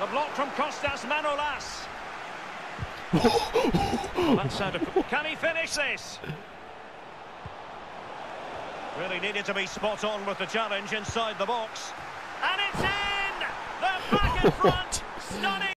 The block from Kostas Manolas. Well, that sounded... Can he finish this? Really needed to be spot on with the challenge inside the box. And it's in! They're back in front! Stunning!